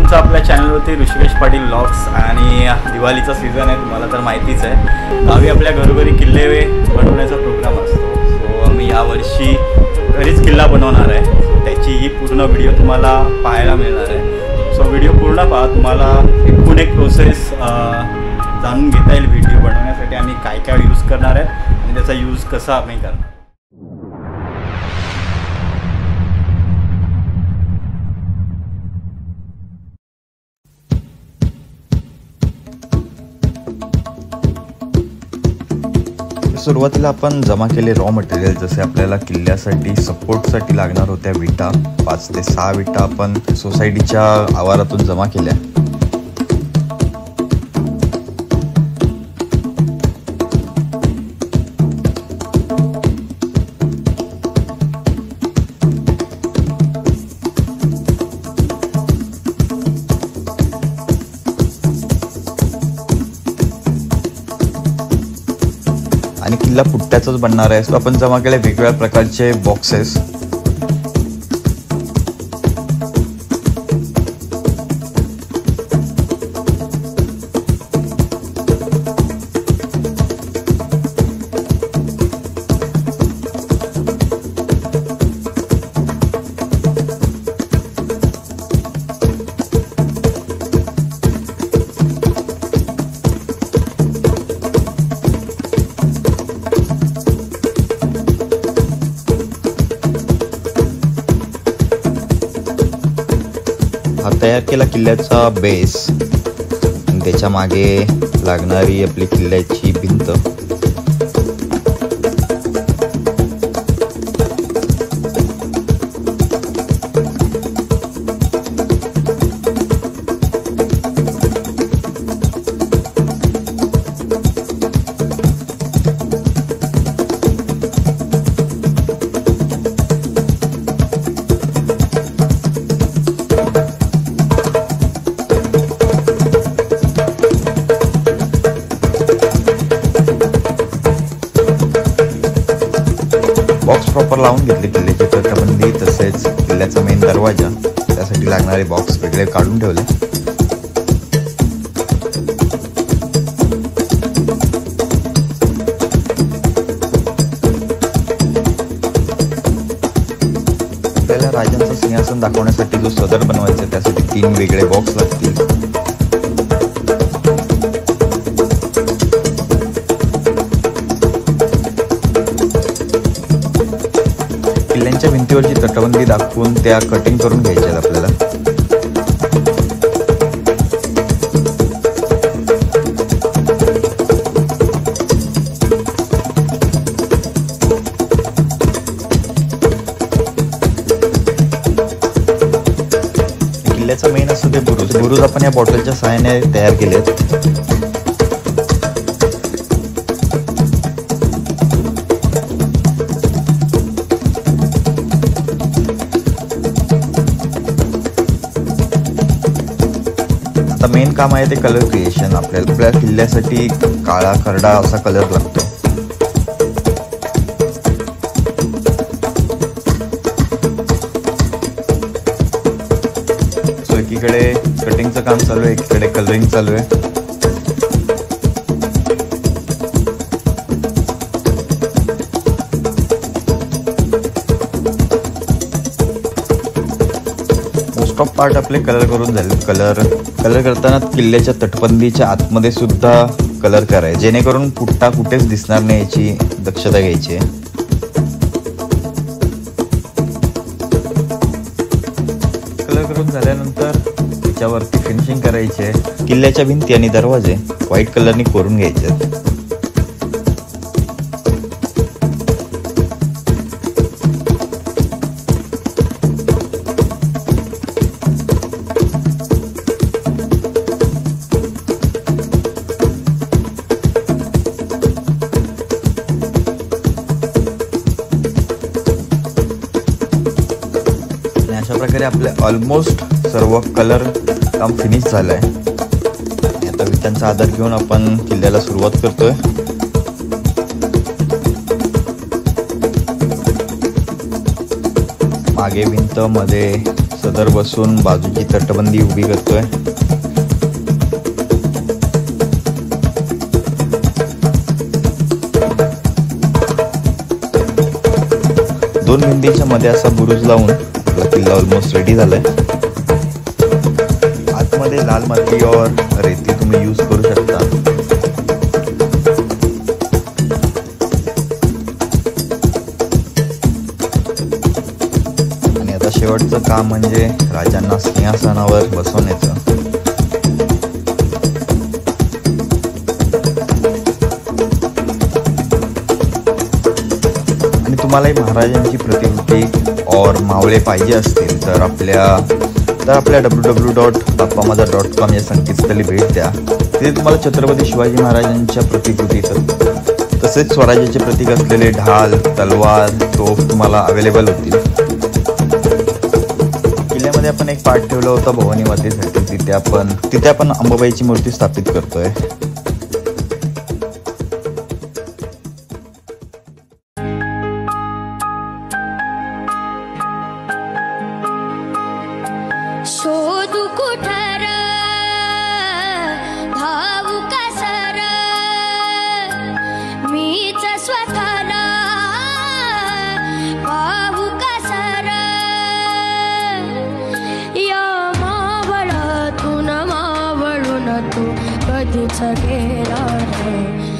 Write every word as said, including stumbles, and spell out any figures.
तुमचं आपल्या चॅनलवरती ऋषिकेश पाटील व्लॉग्स। आणि दिवाळीचा सीझन आहे, तुम्हाला तर माहितीच आहे। गावी आपल्या घरोघरी किल्ले बनवण्याचा प्रोग्राम असतो। सो आम्ही यावर्षी घरीच किल्ला बनवणार आहे। सो त्याची ही पूर्ण व्हिडिओ तुम्हाला पाहायला मिळणार आहे। सो व्हिडिओ पूर्ण पहा, तुम्हाला एकूण एक प्रोसेस जाणून घेता येईल व्हिडिओ बनवण्यासाठी आम्ही काय काय यूज करणार आहे आणि त्याचा यूज कसा आम्ही करणार। सुरुवातीला आपण जमा केले रॉ मटेरियल, जसे आपल्याला किल्ल्यासाठी सपोर्टसाठी लागणार होत्या विटा। पाच ते सहा विटा आपण सोसायटीच्या आवारातून जमा केल्या। आणि किल्ला पुट्ट्याचाच बनणार आहे। सो आपण जमा केले वेगवेगळ्या प्रकारचे बॉक्सेस। तयार केला किल्ल्याचा बेस, त्याच्या मागे लागणारी आपली किल्ल्याची भिंत। बॉक्स प्रॉपर लावून घेतले किल्ल्याची तटबंदी, तसेच किल्ल्याचा मेन दरवाजा, त्यासाठी लागणारे बॉक्स वेगळे काढून ठेवले। आपल्याला राजांचं सिंहासन दाखवण्यासाठी जो सदर बनवायचा आहे त्यासाठी तीन वेगळे बॉक्स लागतील। किल्ल्यांच्या भिंतीवरची तटबंदी दाखवून त्या कटिंग करून घ्यायच्या आहेत आपल्याला। किल्ल्याचा मेन असतो ते बुरुज। बुरुज आपण या बॉटलच्या सहाय्याने तयार केले आहेत। मेन काम आहे ते कलर क्रिएशन। आपल्याला आपल्या किल्ल्यासाठी काळा करडा असा कलर लागतो। सो एकीकडे कटिंगचं काम चालू आहे, एकीकडे कलरिंग चालू आहे। मोस्ट ऑफ पार्ट आपले कलर करून झाले। कलर कलर करताना किल्ल्याच्या तटबंदीच्या आतमध्ये सुद्धा कलर करायचे, जेणेकरून पुट्टा कुठेच दिसणार नाही याची दक्षता घ्यायची आहे। कलर करून झाल्यानंतर त्याच्यावरती फिनिशिंग करायची आहे। किल्ल्याच्या भिंती आणि दरवाजे व्हाईट कलरनी कोरून घ्यायचे आहेत। अशा प्रकारे आपले ऑलमोस्ट सर्व कलर काम फिनिश झालं आहे। आता विटांचा आधार घेऊन आपण किल्ल्याला सुरुवात करतोय। मागे भिंत, मध्ये सदर बसून बाजूची तटबंदी उभी करतोय. दोन भिंतीच्या मध्ये असा बुरुज लावून आपला किल्ला ऑलमोस्ट रेडी झालाय. आतमध्ये लाल माती और रेती तुम्ही यूज करू शकता. आणि आता शेवटचं काम म्हणजे राजांना सिंहासनावर बसवण्याचं. तुम्हालाही महाराजांची प्रतिकृती और मावळे पाहिजे असतील तर आपल्या तर आपल्या डब्ल्यू डब्ल्यू डॉट बाप्पा माझा डॉट कॉम या संकेतस्थळी भेट द्या. तिथे तुम्हाला छत्रपती शिवाजी महाराजांच्या प्रतिकृतीचं तसेच स्वराज्याचे प्रतीक असलेले ढाल, तलवार, तोफ तुम्हाला अवेलेबल होतील. किल्ल्यामध्ये आपण एक पाठ ठेवला होता भवानी मातेसाठी. तिथे आपण तिथे आपण अंबाबाईची मूर्ती स्थापित करतोय. शोधू कुठर धावू कसर मीच स्वतःला पाहू कसर या मावळातून मावळून तू कधीच गेला रे.